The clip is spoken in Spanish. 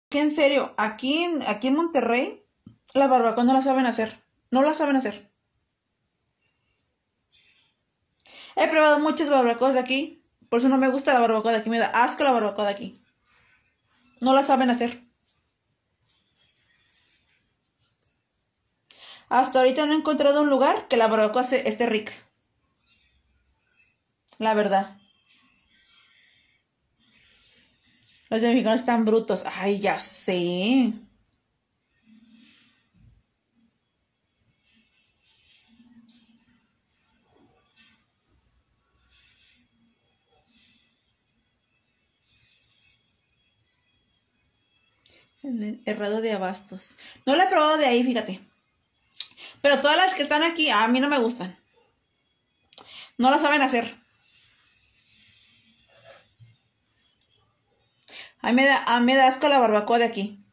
Que en serio, aquí en Monterrey, la barbacoa no la saben hacer. No la saben hacer. He probado muchas barbacoas de aquí. Por eso no me gusta la barbacoa de aquí. Me da asco la barbacoa de aquí. No la saben hacer. Hasta ahorita no he encontrado un lugar que la barbacoa esté rica. La verdad. Los de mexicanos están brutos. Ay, ya sé. El Herrado de Abastos. No la he probado de ahí, fíjate. Pero todas las que están aquí a mí no me gustan. No la saben hacer. A mí me da asco la barbacoa de aquí.